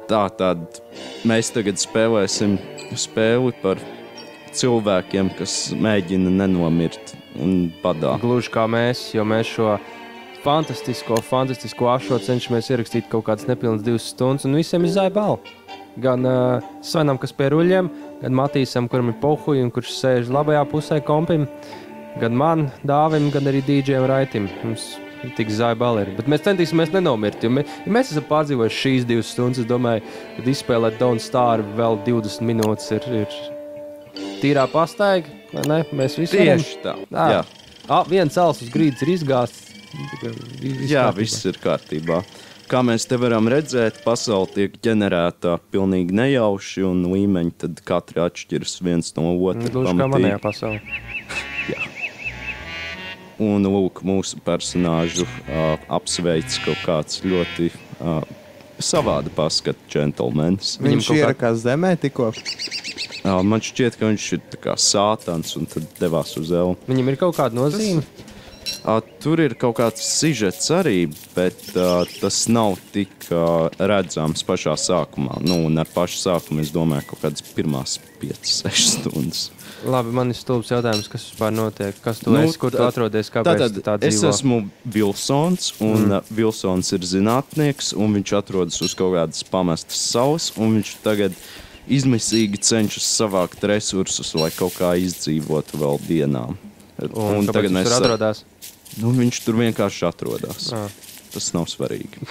Tātad mēs tagad spēlēsim spēli par cilvēkiem, kas mēģina nenomirt un badā. Gluži kā mēs, jo mēs šo fantastisko ašo cenšamies ierakstīt kaut kādas nepilnas 2 stundas, un visiem izzāja balvu. Gan Svenam, kas pie ruļiem, gan Matīsam, kuram ir pohuji un kurš sēž labajā pusē kompim, gan man, Dāvim, gan arī DJam Raitim. Mums tik zāja baleri. Bet mēs centīsimies nenomirt, jo mēs esam pārdzīvojuši šīs 2 stundas. Es domāju, kad izspēlēt Don't Starve vēl 20 minūtes ir tīrā pastaiga, vai ne? Mēs visi varam. Tieši tā, jā. Viens cels uz grīdas ir izgāsts. Jā, viss ir kārtībā. Kā mēs te varam redzēt, pasaule tiek ģenerēta pilnīgi nejauši un līmeņi tad katri atšķiras viens no otra. Gluži kā manējā pasaule. Jā. Un lūk, mūsu personāžu apsveic kaut kāds ļoti savāda paskata džentelmenis. Viņš ierakās zemē tikko? Man šķiet, ka viņš ir tā kā sātans un tad devās uz elmu. Viņam ir kaut kāda nozīme? Tur ir kaut kāds sižets arī, bet tas nav tik redzams pašā sākumā. Un ar pašu sākumu es domāju kaut kādas pirmās 5-6 stundas. Labi, man ir stulbs jautājums, kas vispār notiek? Kas tu esi, kur tu atrodies, kāpēc tu tā dzīvo? Es esmu Vilsons, un Vilsons ir zinātnieks, un viņš atrodas uz kaut kādas pamestas salas, un viņš tagad izmisīgi cenšas savākt resursus, lai kaut kā izdzīvotu vēl dienām. Un kāpēc viņš tur atrodās? Viņš tur vienkārši atrodās. Tas nav svarīgi.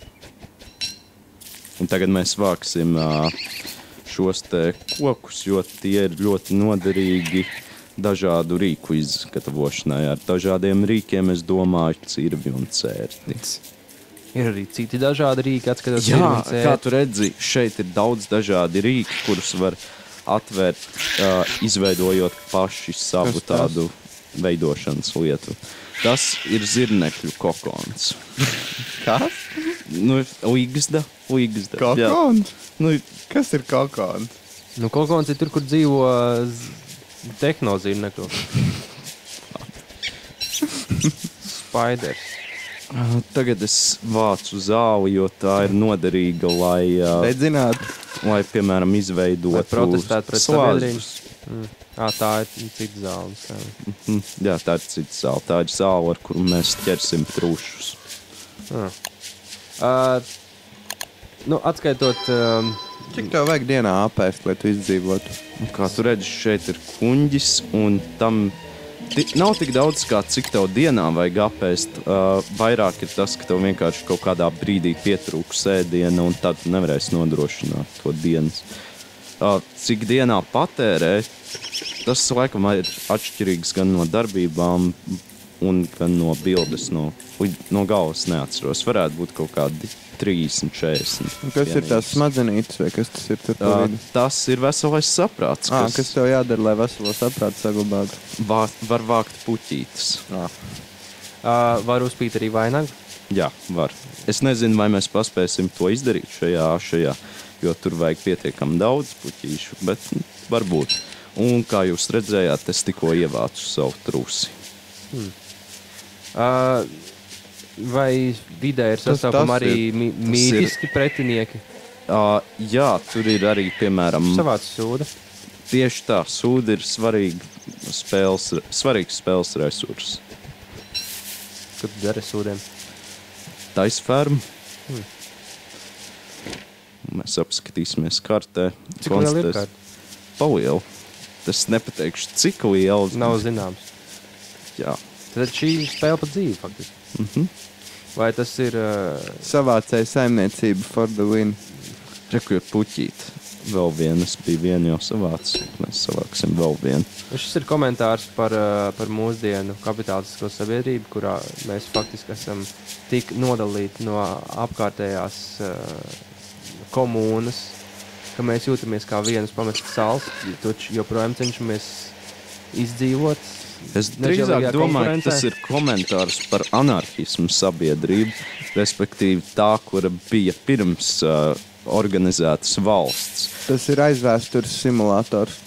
Un tagad mēs vāksim šos te kokus, jo tie ir ļoti noderīgi dažādu rīku izgatavošanai. Ar dažādiem rīkiem es domāju cirvi un cērti. Ir arī citi dažādi rīki, atskatot cirvi un cērti. Kā tu redzi, šeit ir daudz dažādi rīki, kurus var atvērt, izveidojot paši savu tādu veidošanas lietu. Tas ir zirnekļu kokons. Kas? Ligzda. Kokons? Kas ir kokons? Kokons ir tur, kur dzīvo tehnozirnekļu. Spaiders. Tagad es vācu zāli, jo tā ir noderīga, lai piemēram, izveidotu protestētu pret sabiedrības. Tā ir cita zāle. Jā, tā ir cita zāle. Tā ir zāle, ar kuru mēs ķersim trūšus. Atskaitot... Cik tev vajag dienā apēst, lai tu izdzīvotu? Kā tu redzi, šeit ir kuņģis, un tam nav tik daudz, kā cik tev dienā vajag apēst. Vairāk ir tas, ka tev vienkārši kaut kādā brīdī pietrūks ēdiena, un tad nevarēs nodrošināt to dienas. Cik dienā patērē, tas laikam ir atšķirīgs gan no darbībām un gan no bildes. No galvas neatceros. Varētu būt kaut kādi 30, 40. Kas ir tās smadzenītes vai kas tas ir tur? Tas ir veselais saprāts. Kas tev jādara, lai veselo saprātu saglabātu? Var vākt puķītes. Var uzpīt arī vainagu? Jā, var. Es nezinu, vai mēs paspēsim to izdarīt šajā, jo tur vajag pietiekami daudz puķīšu, bet varbūt. Un kā jūs redzējāt, es tikko ievācu savu trūsi. Vai vidē ir sastopami arī mītiski pretinieki? Jā, tur ir arī, piemēram... Savāds sūda? Tieši tā, sūda ir svarīgs spēles resurs. Ko tu dari sūdiem? Taisfermu. Mēs apskatīsimies kartē. Cik liela ir karta? Paliela. Es nepateikšu, cik liela. Nav zināms. Jā. Tad šī spēle pa dzīvi, faktiski. Vai tas ir... Savācēja saimniecība for the win. Reku ir puķīt. Vēl viena, es biju vienu jau savācis. Mēs savāksim vēl vienu. Šis ir komentārs par mūsdienu kapitalistisko sabiedrību, kurā mēs faktiski esam tik nodalīti no apkārtējās komūnas, ka mēs jūtamies kā vienas pamestas salas, taču joprojām cenšamies izdzīvot. Es drīzāk domāju, ka tas ir komentārs par anarhismu sabiedrību, respektīvi tā, kura bija pirms organizētas valsts. Tas ir aizvēstures simulators.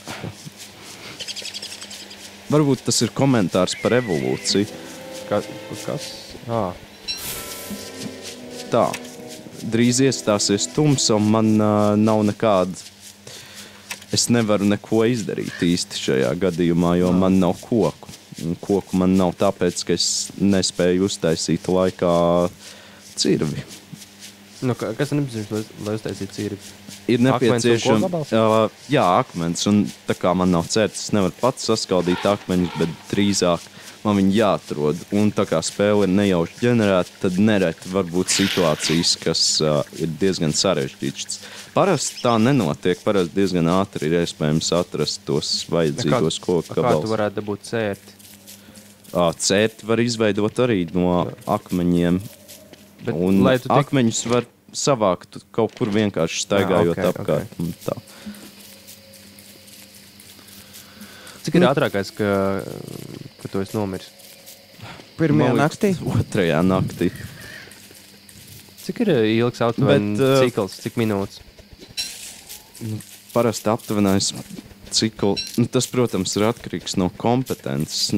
Varbūt tas ir komentārs par evolūciju. Kas? Tā. drīz iestāsies tumsa, un man nav nekāda. Es nevaru neko izdarīt īsti šajā gadījumā, jo man nav koku. Un koku man nav tāpēc, ka es nespēju uztaisīt laikā cirvi. Nu, kas ir nepieciešams, lai uztaisītu cirvi? Ir nepieciešams akmens akmens, un tā kā man nav certs, es nevaru pats saskaldīt akmeņus, bet drīzāk man viņi jāatrod. Un tā kā spēle ir nejauši ģenerēta, tad nereti var būt situācijas, kas ir diezgan sarežģītas. Parasti tā nenotiek, parasti diezgan ātri ir iespējams atrast tos vajadzīgos koku gabalus. Kā tu varētu dabūt cērti? Cērti var izveidot arī no akmeņiem, Bet, un akmeņus var savākt kaut kur vienkārši staigājot apkārt. Tā. Cik ir ātrākais, ka tu esi nomiris? Pirmajā naktī? Otrajā naktī. Cik ir ilgs aptuveni cikls, cik minūtes? Parasti aptuvenais cikls. Tas, protams, ir atkarīgs no kompetences.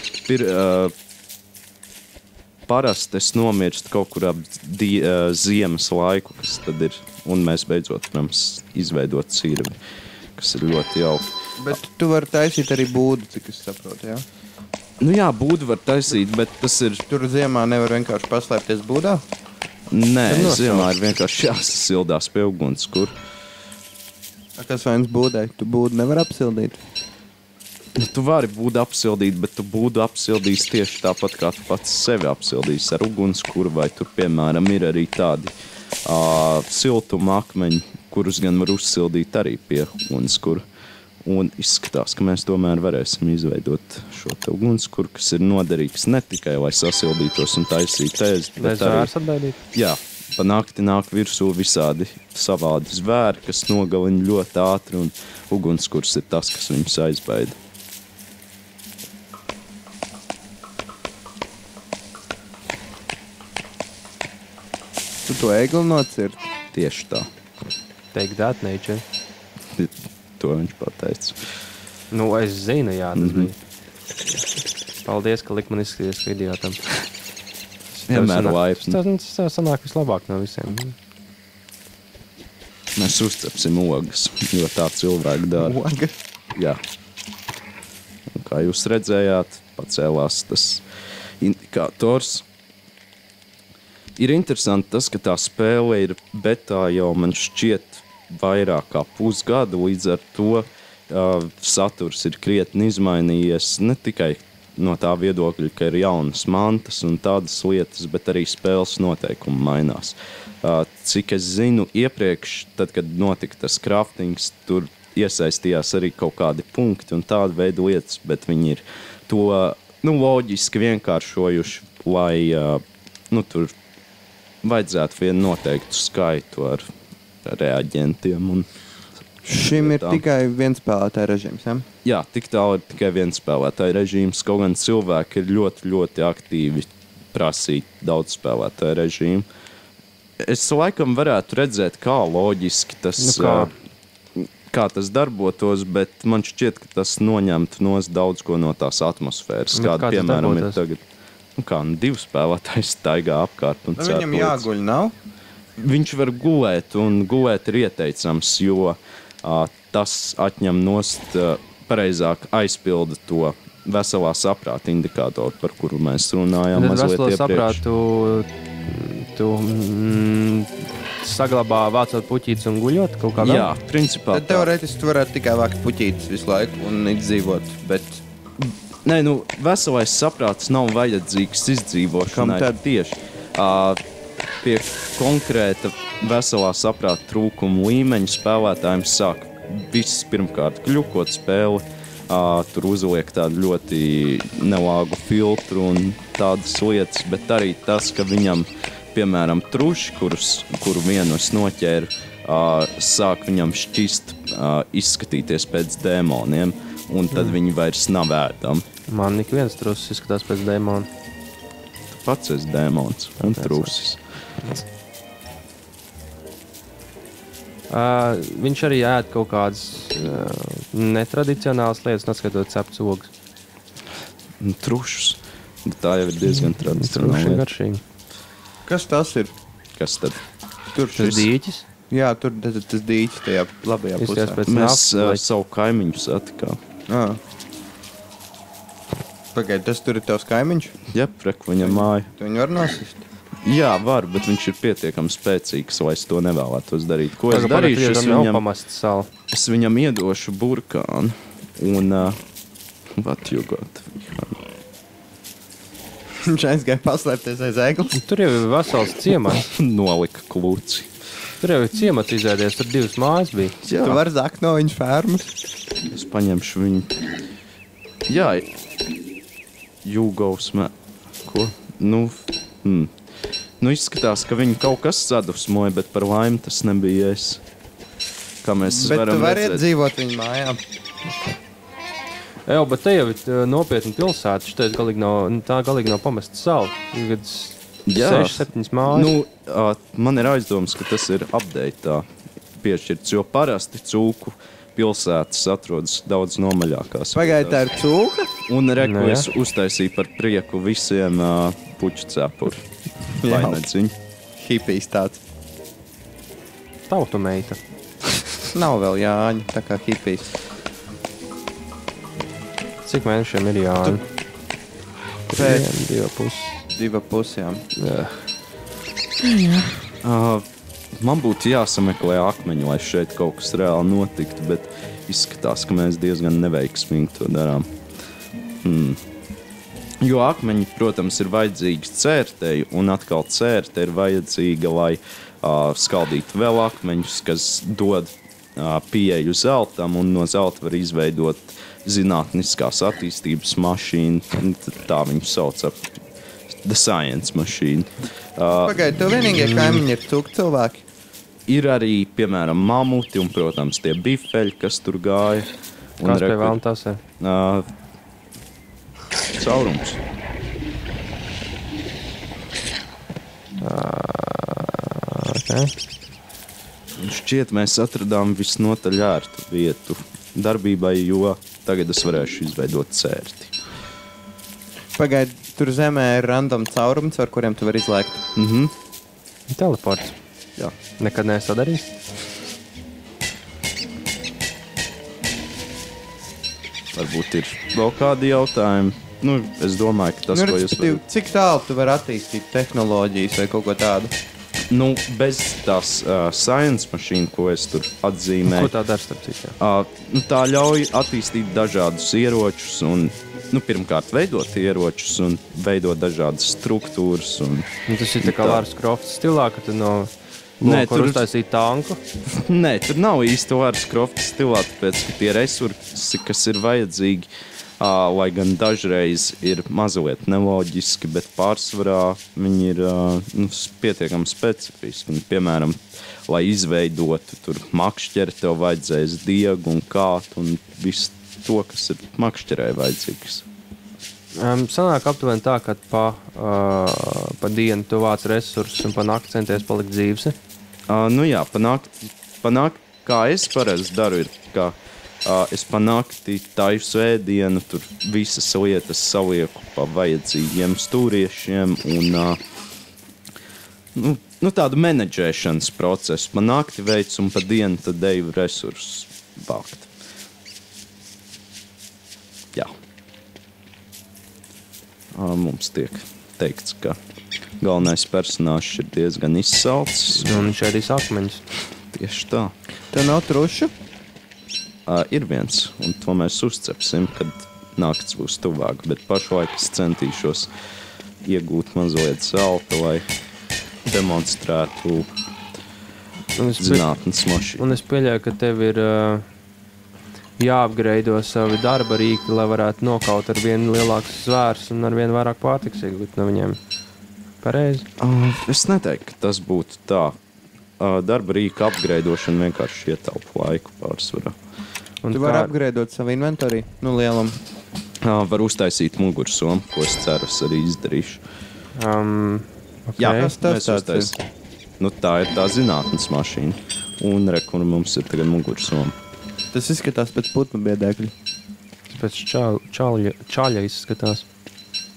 Parasti es nomirstu kaut kur ap ziemas laiku, kas tad ir, un mēs beidzot, protams, izveidot cirvi, kas ir ļoti jauki. Bet tu vari taisīt arī būdu, cik es saprotu, jā? Nu jā, būdu var taisīt, bet tas ir... Tur ziemā nevar vienkārši paslēpties būdā? Nē, ziemā ir vienkārši jāsasildās pie uguns, kur... Kas vainas būdai? Tu būdu nevar apsildīt? Tu vari būdu apsildīt, bet tu būdu apsildīs tieši tāpat, kā tu pats sevi apsildīs ar ugunskura, vai tur, piemēram, ir arī tādi siltuma akmeņi, kurus gan var uzsildīt arī pie ugunskura. Un izskatās, ka mēs tomēr varēsim izveidot šo te ugunskura, kas ir noderīgs ne tikai, lai sasildītos un taisītu ēst, bet arī... Jā, pa nakti nāk virsū visādi savādi zvēri, kas nogalina ļoti ātri, un ugunskurs ir tas, kas viņus aizbaida. Tu to egli nocirt? Tieši tā. Take that, nature. To viņš pateica. Nu, es zinu, jā, tas bija. Paldies, ka lik man izskaties video tam. Vienmēr laipni. Tas sanāk vislabāk no visiem. Mēs uzcepsim ogas, jo tā cilvēki dara. Ogas? Jā. Un kā jūs redzējāt, pacēlās tas indikators. Ir interesanti tas, ka tā spēle ir betā jau man šķiet vairāk kā pusgadu, līdz ar to saturs ir krietni izmainījies ne tikai no tā viedokļa, ka ir jaunas mantas un tādas lietas, bet arī spēles noteikumi mainās. Cik es zinu, iepriekš, tad, kad notika tas kraftings, tur iesaistījās arī kaut kādi punkti un tāda veida lietas, bet viņi ir to loģiski vienkāršojuši, lai tur vajadzētu vienu noteiktu skaitu ar reaģentiem. Un šim ir tikai viens spēlētāja režīms, ja? Jā, tik tālu ir tikai viens spēlētāja režīms, kaut gan cilvēki ir ļoti, ļoti aktīvi prasīt daudz spēlētāja režīmu. Es laikam varētu redzēt, kā loģiski tas, kā tas darbotos, bet man šķiet, ka tas noņemtu nost daudz ko no tās atmosfēras, kāda, piemēram, ir tagad. Divi spēlētāji staigā apkārt un cēp. Viņam jāguļ, nav? Viņš var gulēt, un gulēt ir ieteicams, jo tas atņem nost, pareizāk aizpilda to veselā saprāta indikātoru, par kuru mēs runājām mazliet iepriekš. Veselā saprātu tu saglabā vācot puķītes un guļot kaut kādā? Jā, principā. Tad teorētiski tu varētu tikai vākt puķītes visu laiku un izdzīvot, bet... Nē, veselais saprāts nav vajadzīgs izdzīvošanai. Kam tad? Tieši pie konkrēta veselā saprāta trūkuma līmeņa spēlētājiem sāk viss pirmkārt kļukot spēli, tur uzliek tādu ļoti nelāgu filtru un tādas lietas, bet arī tas, ka viņam, piemēram, truši, kuru vienu es noķēru, sāk viņam šķist izskatīties pēc dēmoniem, un tad viņi vairs nav ēdami. Man ik viens trusis izskatās pēc dēmona. Tu pats esi dēmons un trusis. Viņš arī ēd kaut kādas netradicionālas lietas, neskatot cepts ogas. Trušus. Tā jau ir diezgan tradicionāla lieta. Garšīgi. Kas tas ir? Kas tad? Tur Tas dīķis. Jā, tur tas dīķis tajā labajā pusē. Izskatās pēc Mēs naftas, vai- savu kaimiņu satikām. Pagaid, tas tur ir tavs kaimiņš? Jā, prek viņam māja. Tu viņu var nosist? Jā, var, bet viņš ir pietiekami spēcīgs, lai es to nevēlētos darīt. Ko es Pagaid, darīšu? tu jau nav pamestas salu. Es viņam iedošu burkānu. Un, what you got? Viņš aizgāja paslēpties aiz ēglas. Tur jau ir vesels ciemats. Nolika kluci. Tur jau ir ciemats izēdies, tur 2 mājas bija. Jā, Tu vari zakt no viņa fermas. es paņemšu viņu. Jā, jūgausmē. Ko? Nu, izskatās, ka viņi kaut kas sadusmoja, bet par laimi tas nebija es. Kā mēs Bet tu varam vari redzēt. dzīvot viņa mājām. Jā, bet te jau ir nopietna pilsēta. Šeit galīgi nav pamestas salu. Ir Jā. 6-7 mājas. Nu, man ir aizdoms, ka tas ir update piešķirts, jo parasti cūku pilsētas atrodas daudz nomaļākās. Pagaid, tā ir cūka? Un reku Nu, jā. es uztaisīju par prieku visiem puķu cepuri. Vai Jā. nedziņu? Hipijs tāds. Tautu meita. Nav vēl Jāņa, tā kā hipijs. Cik mēnešiem ir Jāņa? Pēc 2,5. 2 pusēm. Man būtu jāsameklē akmeņi, lai šeit kaut kas reāli notiktu, bet izskatās, ka mēs diezgan neveiksmīgi to darām. Jo akmeņi, protams, ir vajadzīgi cērtei, un atkal cērte ir vajadzīga, lai skaldītu vēl akmeņus, kas dod pieeju zeltam, un no zelta var izveidot zinātniskās attīstības mašīnu. Tā viņu sauc ap The Science Machine. Pagaid, tev vienīgie kaimiņi ir cūku cilvēki. Ir arī, piemēram, mamuti un, protams, tie bifeļi, kas tur gāja. Un Kas pie vēlna tas ir? Caurums. Okay. Un šķiet, mēs atradām visnotaļ ērtu vietu darbībai, jo tagad es varēšu izveidot cērti. Pagaid, tur zemē ir random caurums, ar kuriem tu vari izlēkt. Teleports. Jā. Nekad neesmu to darījis. Varbūt ir vēl kādi jautājumi. Nu, es domāju, ka tas, ko jūs respektīvi, cik tālu tu vari attīstīt tehnoloģijas vai kaut ko tādu? Nu, bez tās science mašīna, ko es tur atzīmēju. Ko tā dara starp citu? Tā ļauj attīstīt dažādus ieročus un, pirmkārt, veidot ieročus un veidot dažādas struktūras. Un, Tas ir tā kā Lara Crofts stilā, ka tu no loka var uztaisīt tanku. Nē, tur nav īsti Lara Crofts stilā, tāpēc, ka tie resursi, kas ir vajadzīgi, lai gan dažreiz ir mazliet neloģiski, bet pārsvarā viņi ir pietiekami specifiski. Un, piemēram, lai izveidotu tur makšķeri, tev vajadzēs diegu un kātu un visu to, kas ir makšķerē vajadzīgs. Sanāk aptuveni tā, ka pa dienu tu vāc resursus un pa nakti centies palikt dzīves. Jā, panākt, kā es parasti daru, ir, ka es panākti taisu ēdienu, tur visas lietas salieku pa vajadzīgiem stūriešiem un tādu menedžēšanas procesu. Panākti veids un pa dienu tad eju resursus vākt. Jā. Mums tiek teikts, ka galvenais personāžs ir diezgan izsalcis. Un viņš ēdīs akmeņus. Tieši tā. Tev nav trušu? Ir viens, un to mēs uzcepsim, kad nakts būs tuvāk. Bet pašlaik es centīšos iegūt mazliet zelta, lai demonstrētu zinātnes mašīnu. Un es pieļauju, ka tev ir jāapgreido savi darba rīki, lai varētu nokaut ar vien lielākus svērus un ar vien vairāk pārtiks iegūt no viņiem. Pareizi? Es neteiktu, ka tas būtu tā. Darba rīka apgreidošana vienkārši ietaupa laiku pārsvarā. Un tu vari apgreidot savu inventoriju? Lielam. Var uztaisīt mugursomu, ko es ceru, es arī izdarīšu. Okay. Jā, Kas tas mēs uztaisīsim. Tā ir tā zinātnes mašīna. Un kur mums ir tagad mugursoma. Tas izskatās pēc putnu biedēkļa. Pēc čaļa izskatās.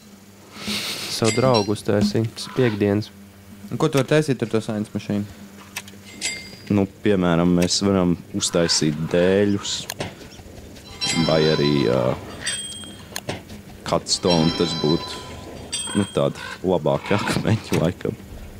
Savu draugu uztaisīja. Tas ir piekdienas. Un ko tu vari taisīt ar to science mašīnu? nu, piemēram, mēs varam uztaisīt dēļus, vai arī cutstone, tas būtu nu, tādi labāki akmeņi laikam.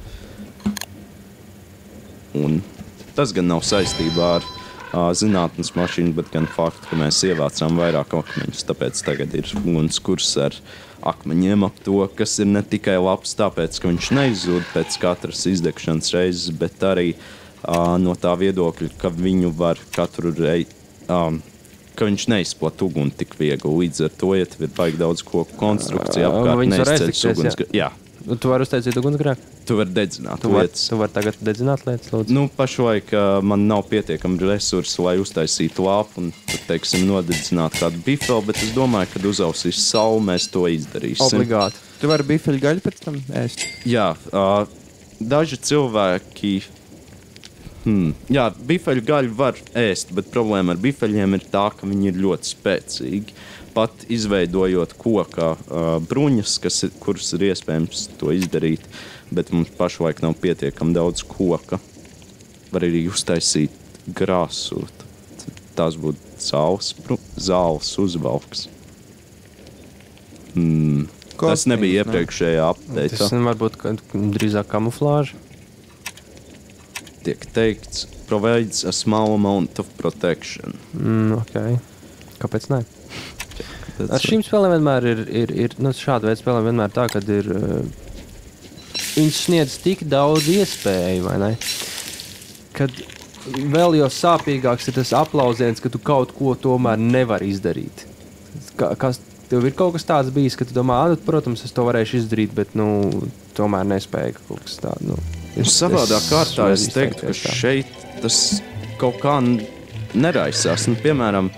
Un tas gan nav saistībā ar zinātnes mašīnu, bet gan faktu, ka mēs ievācām vairāk akmeņus. Tāpēc tagad ir ugunskurs ar akmeņiem ap to, kas ir ne tikai labs tāpēc, ka viņš neizzūd pēc katras izdegšanas reizes, bet arī no tā viedokļa, ka viņu var katru reizi, ka viņš neizplat uguni tik viegli. Līdz ar to, ja tev ir baigi daudz koku konstrukcija apkārt, neizceļas uguns. Jā. Tu vari uztaisīt ugunsgrēku? Tu vari dedzināt lietas. Tu vari tagad dedzināt lietas, lūdzu? Nu, pašlaik man nav pietiekami resursi, lai uztaisītu lāpu un, teiksim, nodedzināt kādu bifeli, bet es domāju, kad uzausīs saule, mēs to izdarīsim. Obligāti. Tu vari bifeļu gaļu pēc tam ēst? Jā, daži cilvēki... Jā, bifeļu gaļu var ēst, bet problēma ar bifeļiem ir tā, ka viņi ir ļoti spēcīgi. Pat izveidojot koka bruņas, kuras ir iespējams to izdarīt, bet mums pašlaik nav pietiekami daudz koka. Var arī uztaisīt grāsu. Tas būtu zāles uzvalks. Tas nebija iepriekšējā update. Tas varbūt drīzāk kamuflāža. Tiek teikts, provides a small amount of protection. Okay. Kāpēc ne? Ar šīm spēlēm vienmēr ir nu, šāda veida spēlēm vienmēr tā, kad ir viņš sniedz tik daudz iespēju, vai ne? Kad vēl jau sāpīgāks ir tas aplausiens, ka tu kaut ko tomēr nevari izdarīt. Tev ir kaut kas tāds bijis, ka tu domā, protams, es to varēšu izdarīt, bet, nu, tomēr nespēju kaut kas tāds, nu. Savādā kārtā es teiktu, ka šeit tas kaut kā neraisās. Nu, piemēram,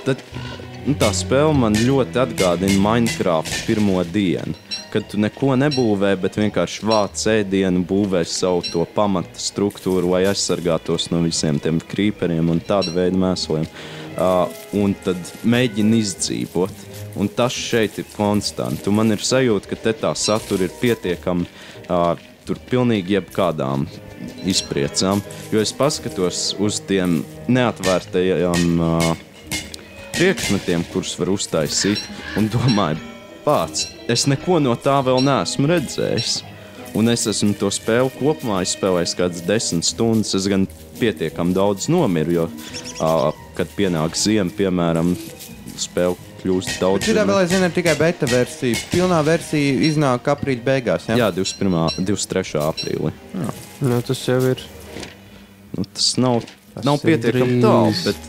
tā spēle man ļoti atgādina Minecraft pirmo dienu, kad tu neko nebūvē, bet vienkārši vāc ēdienu, būvē savu to pamata struktūru, lai aizsargātos no visiem tiem krīperiem un tāda veida mēsliem. Un tad mēģina izdzīvot. Un tas šeit ir konstanti. Un man ir sajūta, ka te tā satura ir pietiekami tur pilnīgi jebkādām izpriecām, jo es paskatos uz tiem neatvērtajām priekšmetiem, kurus var uztaisīt, un domāju, pats, es neko no tā vēl neesmu redzējis. Un es esmu to spēli kopumā izspēlējis kādas 10 stundas, es gan pietiekami daudz nomiru, jo, kad pienāk ziema, piemēram, spēle kļūst daudz... Bet šitā vēl aizvien ir tikai beta versija. Pilnā versija iznāk aprīļa beigās, ja? Jā, 23. aprīlī. Jā. Nu, tas jau ir... Nu, tas nav pietiekami tālu, bet...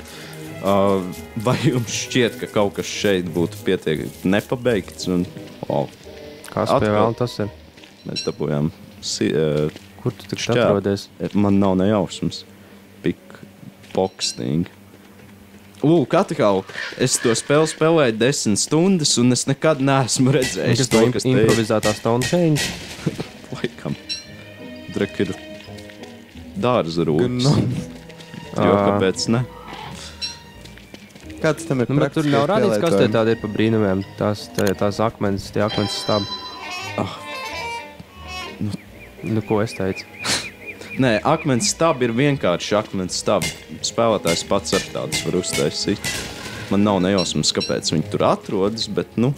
vai jums šķiet, ka kaut kas šeit būtu pietiekami nepabeigts? Un, Kas pie vēl tas ir? Mēs dabūjām Kur tu tik atrodies? Man nav nejausmas. Pickboxing. Lūk, atkal, es to spēlēju 10 stundas, un es nekad neesmu redzējis to, kas te ir. Improvizētā Stonehenge? Laikam. Drek ir dārza rūks. Jo, kāpēc ne? Kāds tam ir bet tur nav rādīts, kas te tādi ir pa brīnumiem. Tās akmens, tie akmens stabi. Nu, ko es teicu? Nē, akmens stabi ir vienkārši akmens stabi. Spēlētājs pats ar tādus var uztaisīt. Man nav nejausmas, kāpēc viņi tur atrodas, bet, nu...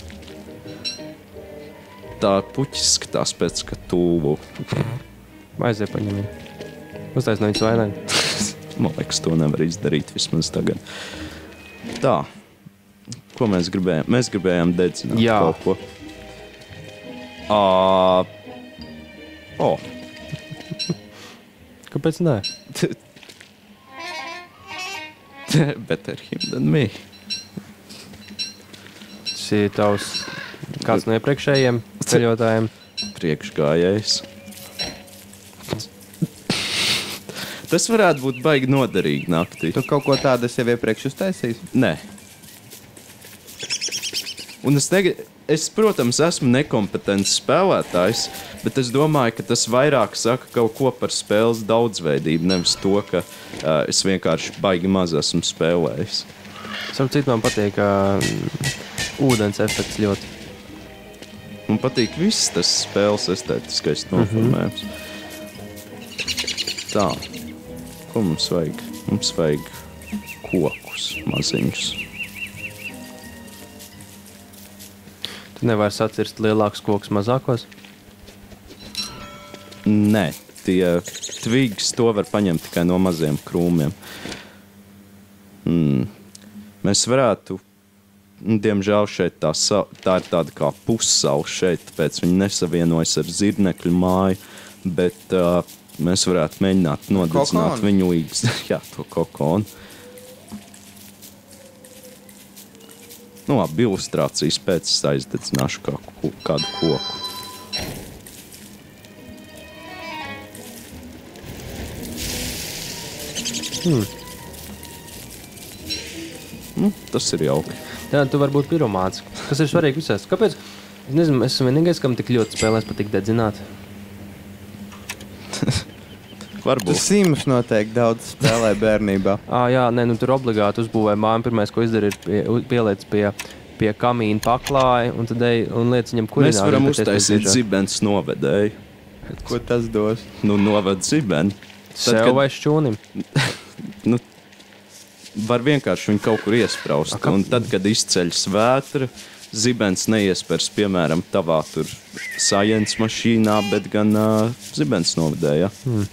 Tā puķis skatās pēc katūlu. Aizie paņem. Uztais no viņas vainag. Man liekas, to nevar izdarīt vismaz tagad. Tā. Ko mēs gribējām? Mēs gribējām dedzināt kaut ko. Kāpēc nē? Better him than me. Tas ir tavs kāds no iepriekšējiem ceļotājiem? Priekšgājējs. Tas varētu būt baigi noderīgi naktī. Tu kaut ko tādu esi jau iepriekš uztaisījis? Nē. Un es, protams, esmu nekompetents spēlētājs, bet es domāju, ka tas vairāk saka kaut ko par spēles daudzveidību, nevis to, ka es vienkārši baigi maz esmu spēlējis. Savukārt man patīk ūdens efekts ļoti. Man patīk viss tas spēles estētiskais noformējums. Tā. ko mums vajag? Mums vajag kokus maziņus. Tu nevari sacirst lielākus kokus mazākos? Nē, tie tvigs to var paņemt tikai no maziem krūmiem. Mēs varētu, diemžēl šeit tā ir tāda kā pussaule šeit, tāpēc viņi nesavienojas ar zirnekļu māju, bet mēs varētu mēģināt nodedzināt viņu līgas, jā, to kokonu. Nu, labi, ilustrācijas pēc es aizdedzināšu kādu koku. Nu, tas ir jauki. Jā, tu vari būt piromāts. Kas ir svarīgi visās? Kāpēc? Es nezinu, es esmu vienīgais, kam tik ļoti spēlēs patīk dedzināt. Tu Varbūt. Sims noteikti daudz spēlē bērnībā. Jā, nē, nu tur obligāti uzbūvēja māju. Pirmais, ko izdara, ir pieliec pie kamīna paklāja un tad un liec viņam kurināri. Mēs varam uztaisīt zibens novedēju. Ko tas dos? Nu, noved zibeni. Sev vai šķūnim? Nu, var vienkārši viņu kaut kur iespraust. Un tad, kad izceļas vētra, zibens neiespers, piemēram, tavā tur science mašīnā, bet gan zibens novedēja.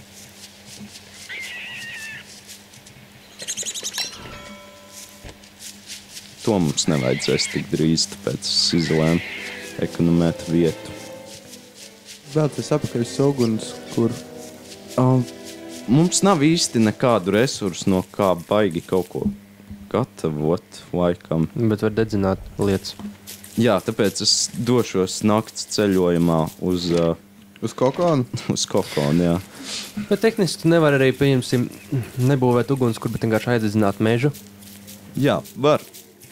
To mums nevajadzēs tik drīz, tāpēc es izlēmu ekonomēt vietu. Vēl tas apakaļ uguns, kur... Mums nav īsti nekādu resursu, no kā baigi kaut ko gatavot laikam. Bet var dedzināt lietas. Jā, tāpēc es došos nakts ceļojumā uz kokonu? Uz kokonu, jā. Bet tehniski tu nevar arī, pieņemsim, nebūvēt uguns, kur bet vienkārši aizdedzināt mežu. Jā, var.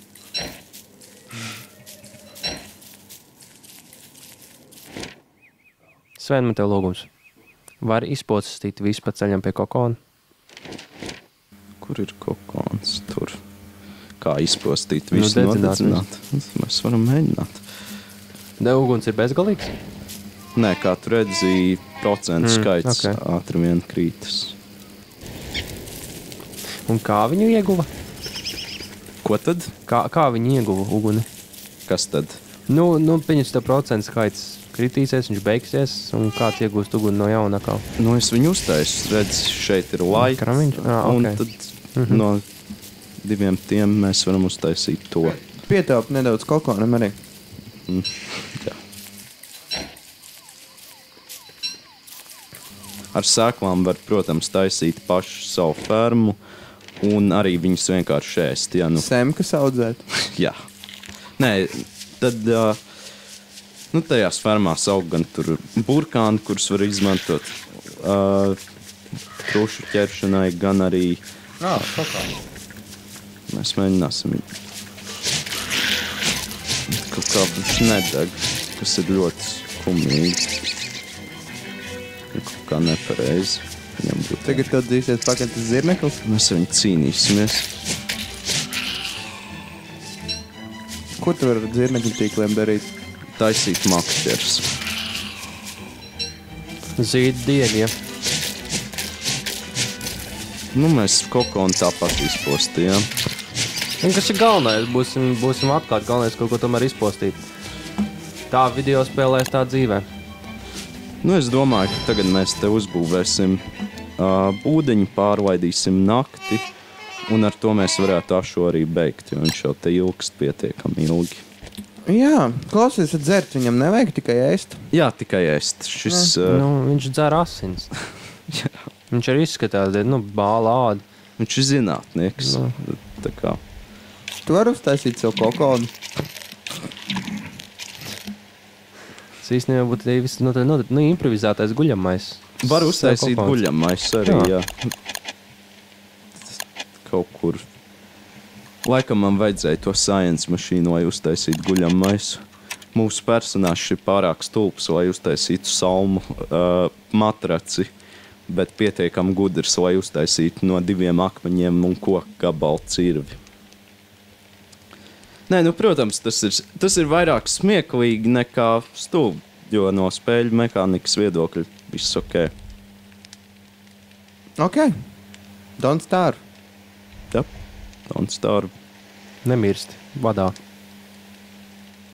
Svēn, man tev lūgums. Var izpostīt visu pa ceļam pie kokona? Kur ir kokons? Tur. Kā izpostīt visu dedzināt. Mēs varam mēģināt. Uguns ir bezgalīgs? Nē, kā tu redzi, procentu skaits ātri vien krītas. Un kā viņu ieguva? Ko tad? Kā viņi ieguva uguni? Kas tad? Nu pieņems tev procentu skaits kritīsies, viņš beigsies, un kāds iegūst uguni no jauna atkal? Nu, es viņu uztaisu. Redz, šeit ir laiks. Kramiņš? Un tad no diviem tiem mēs varam uztaisīt to. Pietaup nedaudz kokonam arī. Jā. Ar sēklām var, protams, taisīt pašu savu fermu, un arī viņus vienkārši ēst. Ja, nu. Semkas audzēt? Jā. Nē, tad... tajās fermās aug gan tur burkāni, kurus var izmantot trušu ķeršanai, gan arī... Mēs mēģināsim kaut kā viņš nedeg, kas ir ļoti skumīgi. Kaut kā nepareizi. Tagad tev dzīsies pakaļ tas zirneklis? Mēs ar viņu cīnīsimies. Ko tu vari ar zirnekļu tīkliem darīt? Taisīt makšķers. Zīd diegi, ja? Nu, mēs kokonu tāpat izpostījām. Un kas ir galvenais? Būsim atklāt, galvenais kaut ko tomēr izpostīt. Tā video spēlēs tā dzīvē. Nu, es domāju, ka tagad mēs te uzbūvēsim ūdeņu, pārlaidīsim nakti, un ar to mēs varētu ašu arī beigt, jo viņš jau te ilgst pietiekami ilgi. Jā, klausies, dzert viņam nevajag tikai ēst. Jā, tikai ēst. Šis... viņš dzer asins. Viņš arī izskatās, bāla āda. Viņš ir zinātnieks. Tā kā. Tu vari uztaisīt savu kokonu. Tas īstenībā būtu viss improvizētais guļamais. Var uztaisīt guļamais arī, jā. Kaut kur. Laikam man vajadzēja to science mašīnu, lai uztaisītu guļamaisu. Mūsu personāžs ir pārāk stulbs, lai uztaisītu salmu matraci, bet pietiekami gudrs, lai uztaisītu no 2 akmeņiem un koku gabalu cirvi. Nē, protams, tas ir vairāk smieklīgi nekā stulbi, jo no spēļu mehānikas viedokļa viss ok. Ok. Don't starve. Don't starve. Nemirst, vadā.